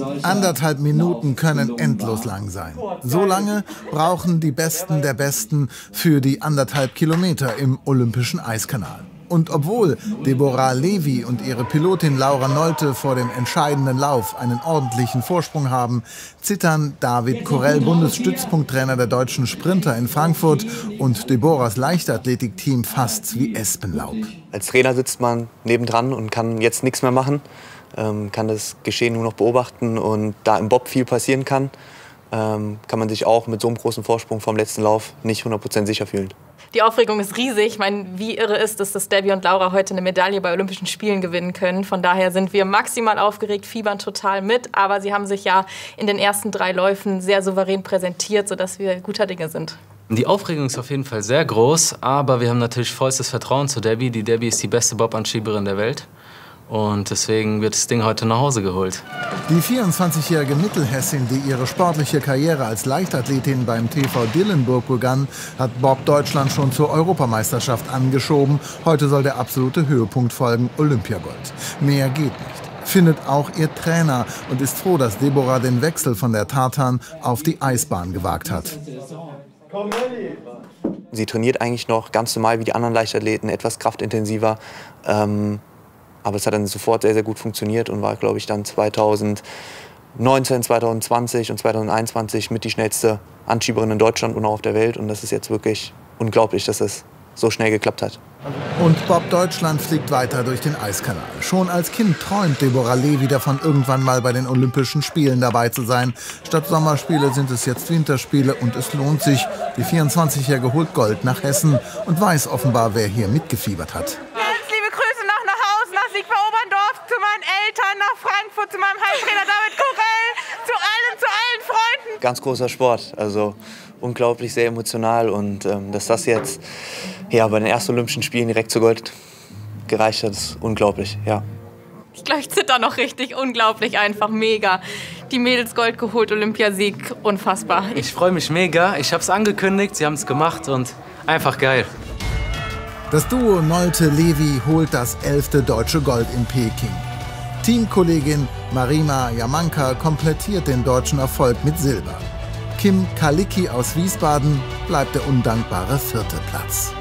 1,5 Minuten können endlos lang sein. So lange brauchen die Besten der Besten für die 1,5 Kilometer im Olympischen Eiskanal. Und obwohl Deborah Levy und ihre Pilotin Laura Nolte vor dem entscheidenden Lauf einen ordentlichen Vorsprung haben, zittern David Korell, Bundesstützpunkttrainer der deutschen Sprinter in Frankfurt, und Deborahs Leichtathletikteam fast wie Espenlaub. Als Trainer sitzt man nebendran und kann jetzt nichts mehr machen, kann das Geschehen nur noch beobachten, und da im Bob viel passieren kann man sich auch mit so einem großen Vorsprung vom letzten Lauf nicht 100% sicher fühlen. Die Aufregung ist riesig. Ich meine, wie irre ist es, dass Debbie und Laura heute eine Medaille bei Olympischen Spielen gewinnen können. Von daher sind wir maximal aufgeregt, fiebern total mit. Aber sie haben sich ja in den ersten 3 Läufen sehr souverän präsentiert, sodass wir guter Dinge sind. Die Aufregung ist auf jeden Fall sehr groß, aber wir haben natürlich vollstes Vertrauen zu Debbie. Die Debbie ist die beste Bob-Anschieberin der Welt. Und deswegen wird das Ding heute nach Hause geholt. Die 24-jährige Mittelhessin, die ihre sportliche Karriere als Leichtathletin beim TV Dillenburg begann, hat Bob Deutschland schon zur Europameisterschaft angeschoben. Heute soll der absolute Höhepunkt folgen: Olympiagold. Mehr geht nicht, findet auch ihr Trainer, und ist froh, dass Deborah den Wechsel von der Tartan auf die Eisbahn gewagt hat. Sie trainiert eigentlich noch ganz normal wie die anderen Leichtathleten, etwas kraftintensiver. Aber es hat dann sofort sehr, sehr gut funktioniert und war, glaube ich, dann 2019, 2020 und 2021 mit die schnellste Anschieberin in Deutschland und auch auf der Welt. Und das ist jetzt wirklich unglaublich, dass es so schnell geklappt hat. Und Bob Deutschland fliegt weiter durch den Eiskanal. Schon als Kind träumt Deborah Levy davon, irgendwann mal bei den Olympischen Spielen dabei zu sein. Statt Sommerspiele sind es jetzt Winterspiele, und es lohnt sich. Die 24-Jährige holt Gold nach Hessen und weiß offenbar, wer hier mitgefiebert hat. Zu meinen Eltern, nach Frankfurt, zu meinem Heimtrainer David Korell, zu allen Freunden. Ganz großer Sport, also unglaublich, sehr emotional, und dass das jetzt bei den ersten Olympischen Spielen direkt zu Gold gereicht hat, ist unglaublich, ja. Ich glaube, ich zitter noch richtig, unglaublich, einfach mega. Die Mädels Gold geholt, Olympiasieg, unfassbar. Ich freue mich mega, ich habe es angekündigt, sie haben es gemacht und einfach geil. Das Duo Nolte-Levy holt das 11. deutsche Gold in Peking. Teamkollegin Marima Jamanka komplettiert den deutschen Erfolg mit Silber. Kim Kalicki aus Wiesbaden bleibt der undankbare 4. Platz.